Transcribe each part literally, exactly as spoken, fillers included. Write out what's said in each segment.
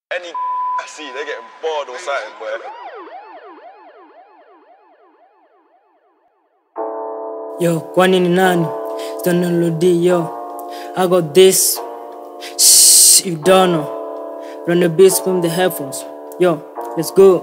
Any I see, they're getting bored or something, boy. Yo, kwani ni nani? Don't know L O D, yo. I got this. Shh, you don't know. Run the beats from the headphones. Yo, let's go.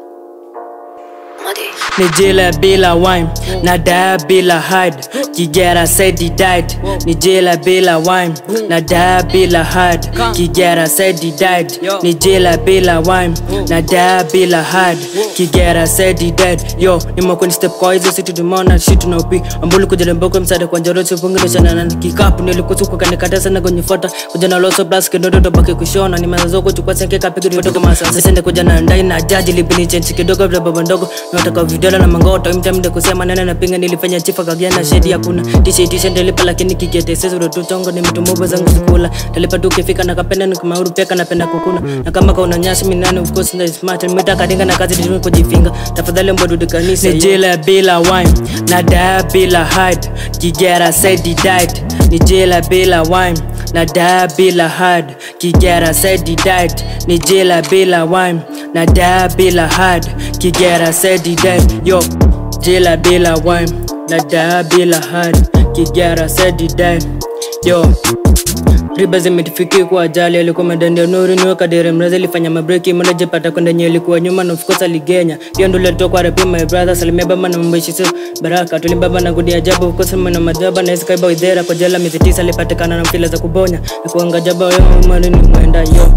Nijela bila wine, na daa bila hide. Kigera said he died. Nijela bila wine, na daa bila hide. Kigera said he died. Nijela bila wine, na daa bila hide. Kigera said he died. Yo, nimo kwenye step kwa hizo situ tumona shit na upi. Ambulu kujana mboko msada kwa njorochi fungi shana na kikapu nilikusu kwa kanikata sana kwenye fota. Kujana loso plus kidodo tobaki kushona. Ni mazazoko chukua senke kapigi foto kama sasa. Sende kujana ndai na jaji lipini chenchi kidogo vile baba ndogo. Nataka video na mangoto mtamde kusema nene na pinga nilifanya chifa kagiana shedi hakuna tisha tisha ndelipa lakini kigete sasa ndo tutongo ni mtu mmoja zangu sikula talipa tu kifika na kapenda ni kama urupeka napenda kukuna na kama kauna nyasi mimi nani of course na smart nimetaka dinga na kazi ndio kujifinga tafadhali mbodo kanisa nijela bila wine na daa bila hide Kigera said he died nijela bila wine na daa bila hide Kigera said he died nijela bila wine na daa bila hide Kigera said he died yo jela bila wine na daa bila hide Kigera said he died yo riba zimetifiki kwa ajali alikuwa madandi nuru niwe kadere mrazi alifanya mabreki mmoja pata kwenda nye alikuwa nyuma na of course aligenya pia ndo leo kwa rap my brother salimia baba na mbishi so baraka tulimbaba na gudi ajabu of course na majaba na iskaiba idhera kwa jela miezi tisa alipatikana na mfila za kubonya na kuanga jaba yo mwana ni mwenda yo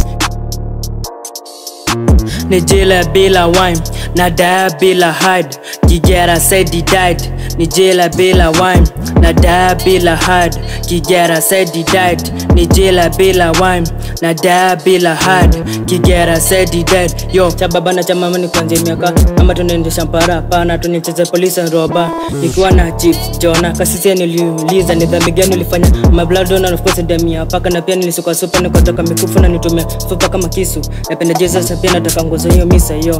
Nijela bila wine, na daa bila hide Kigera said he died Nijela bila wine, na daa bila hide Kigera said he died Nijela bila wine, na daa bila hide Kigera said he died yo, cha baba na cha mama ni kwanze miaka ama tunaendesha mpara, pana tunicheze polisi na roba nikiwa na chips, jona kasisi niliuliza ni dhambi gani ulifanya my blood donor of course demia paka na pia nilisuka super nikatoka mikufu na nitumia super kama kisu napenda Jesus na pia nataka ngozo hiyo misa yo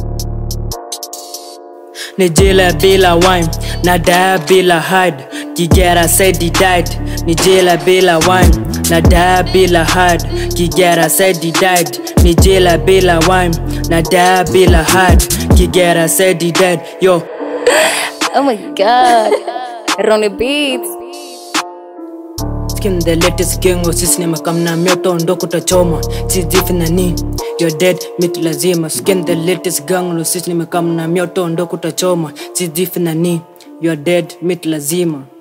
Nijela bila wine, na daa bila hide Kigera said he died Nijela bila wine, na daa bila hide Kigera said he died Nijela bila wine, na daa bila hide Kigera said he died yo oh my god Ronny BEATZ Skin the latest gang o sisi nimekamna mioto ndo kutachoma Sizifi nani you're dead mitu lazima Skin the latest gang o sisi nimekamna mioto ndo kutachoma Sizifi nani you're dead mitu lazima